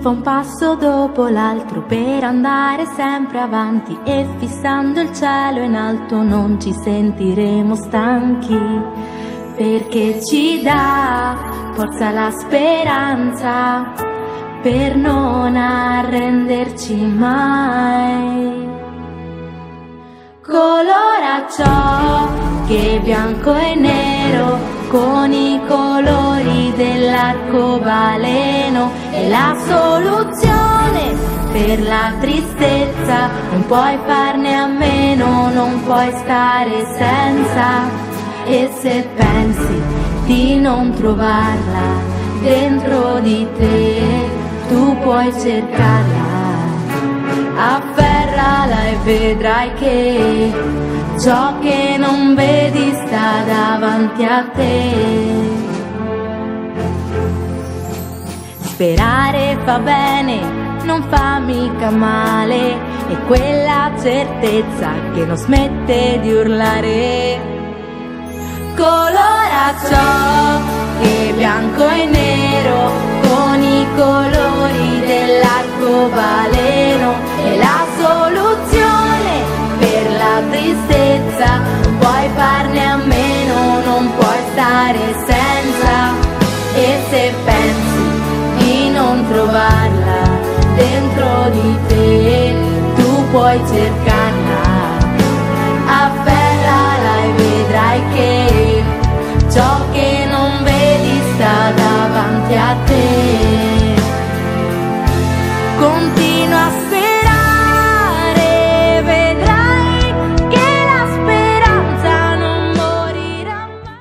fa un passo dopo l'altro per andare sempre avanti, e fissando il cielo in alto non ci sentiremo stanchi, perché ci dà forza la speranza per non arrenderci mai. Colora ciò che è bianco e nero con i colori dell'arcobaleno, è la soluzione per la tristezza, non puoi farne a meno, non puoi stare senza. E se pensi di non trovarla dentro di te, tu puoi cercarla, afferrala e vedrai che ciò che non vedi sta davanti a te. Sperare fa bene, non fa mica male, è quella certezza che non smette di urlare. Colora ciò che è bianco e nero con i colori dell'arcobaleno, è la soluzione per la tristezza, non puoi farne a meno, non puoi stare senza. E se pensi di non trovarla dentro di te, tu puoi cercarla, afferrala e vedrai che ciò che non vedi sta davanti a te.